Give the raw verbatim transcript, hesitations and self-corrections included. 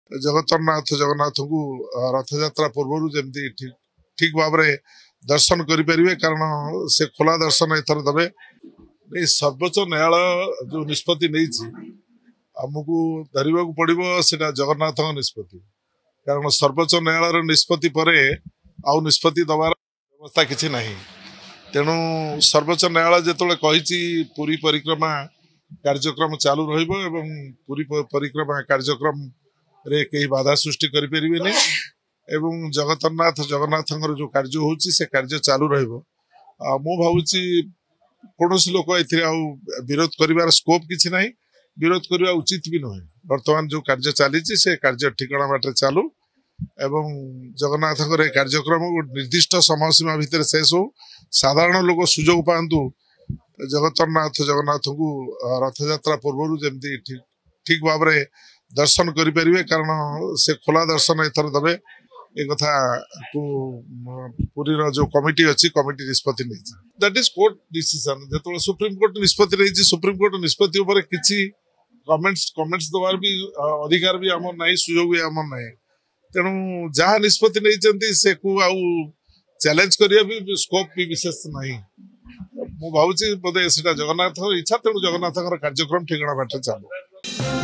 जगतरनाथ जगन्नाथ को रथ यात्रा पूर्व जमी ठीक ठीक भाव में दर्शन करें कारण से खोला दर्शन एथर देवे सर्वोच्च न्यायालय जो निष्पत्ति नहीं आमको धरवा पड़ो से जगन्नाथ निष्पत्ति कारण सर्वोच्च न्यायालय निष्पत्ति पर आउ निष्पत्ति दबार व्यवस्था किसी ना तेणु सर्वोच्च न्यायालय जो कही पूरी परिक्रमा कार्यक्रम चालू रही परिक्रमा कार्यक्रम रे कई बाधा सृष्टि करें एवं जगतरनाथ जगन्नाथ जो कार्य होची से कार्य चालू रहिबो मु भावुची कौन लोक ए विरोध करिवार स्कोप किछि नाही विरोध करवा उचित भी नुहे वर्तमान जो कार्य चली से कार्य ठिकाना बाटे चालू एवं जगन्नाथ कार्यक्रम निर्दिष्ट समय सीमा भितर शेष हो साधारण लोक सुजोग पांतु जगतरनाथ जगन्नाथ को रथ यात्रा पूर्व जमी ठीक ठीक भाव में दर्शन करें कारण से खोला दर्शन एथर देवे एक कथा को पूरी जो कमिटी अच्छी कमिटी निष्पत्ति नहीं दैट इज कोर्ट डिसीजन जो सुप्रीम कोर्ट निष्पत्ति नहीं सुप्रीम कोर्ट निष्पत्ति उपर किसी कमेंट्स कमेंट्स देवार भी अधिकार भी आम ना सुजोग भी आम ना तेणु जहाँ निष्पत्ति नहीं से को आउ चैलेंज करिया भी स्कोप भी विशेष नहीं मु भावुची बोधे जगन्नाथ इच्छा तेणु जगन्नाथ कार्यक्रम ठिकाना बाटे चालू।